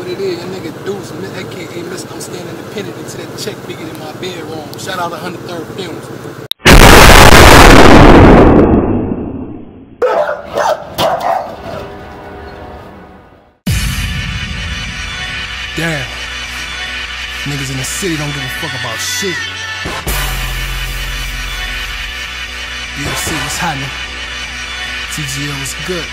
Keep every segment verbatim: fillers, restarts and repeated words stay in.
what it is, your nigga Duce, aka Mister I'm Staying Independent until that check bigger than my bedroom. Shout out to one oh three Films. Damn. Niggas in the city don't give a fuck about shit. U F C was happening. T G L was good.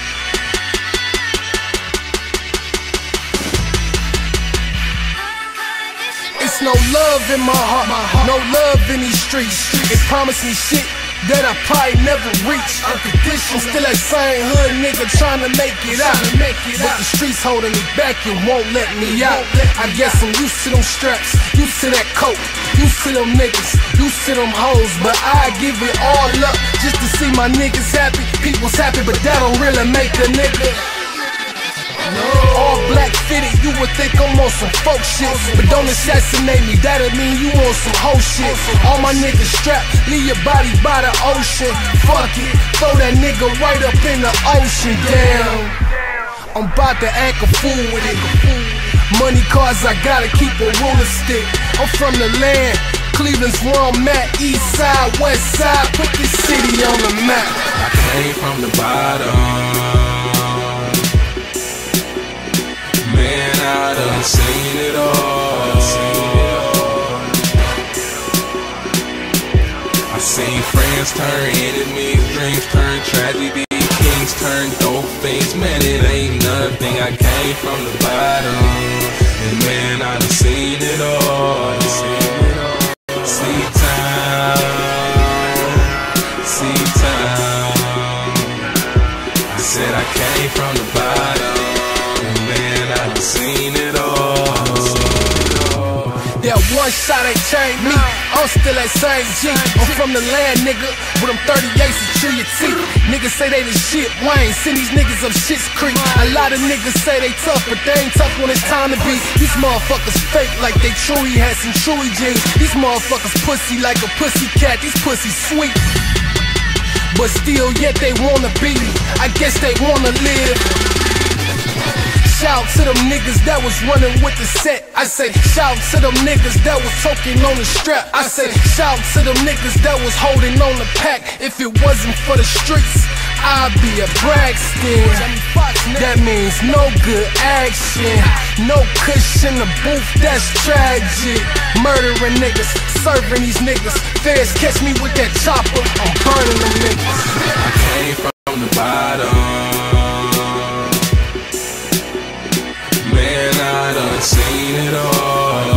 It's no love in my heart, my heart. No love in these streets. It promised me shit that I probably never reach. Unconditional, still that same hood nigga trying to make it out. But the streets holding me back and won't let me out. I guess I'm used to them straps, used to that coke, used to them niggas, used to them hoes. But I give it all up just to see my niggas happy. People's happy, but that don't really make a nigga. No. All black fitted, you would think I'm on some folk shit. But don't assassinate me, that'll mean you on some hoe shit. All my niggas strapped, leave your body by the ocean. Fuck it, throw that nigga right up in the ocean. Damn, I'm about to act a fool with it. Money cars, I gotta keep a ruler stick. I'm from the land, Cleveland's where I'm at. East side, west side, put this city on the map. I came from the bottom. Man, I done seen it all. I seen friends turn enemies, dreams turn tragedy, kings turn dope things. Man, it ain't nothing. I came from the bottom, and man, I done seen it all. See time, see time. I said I came from the bottom. Seen it all. That one shot ain't changed me. I'm still that same G. I'm from the land, nigga, with them thirty-eights to chew your teeth. Niggas say they the shit, Wayne. Send these niggas up Shit's Creek. A lot of niggas say they tough, but they ain't tough when it's time to be. These motherfuckers fake like they Chewy had some Chewy jeans. These motherfuckers pussy like a pussy cat. These pussies sweet, but still yet they wanna be. I guess they wanna live. Shout to them niggas that was running with the set. I say shout to them niggas that was choking on the strap. I say shout to them niggas that was holding on the pack. If it wasn't for the streets, I'd be a Braxton. That means no good action, no cushion in the booth, that's tragic. Murdering niggas, serving these niggas. Feds catch me with that chopper, I'm burning them niggas. I came from the bottom. I done seen it all.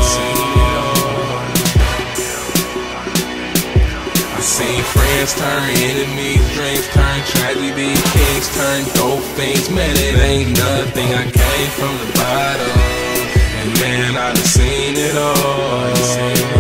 I seen friends turn enemies, dreams turn tragedy, kings turn dope things. Man, it ain't nothing. I came from the bottom, and man, I done seen it all.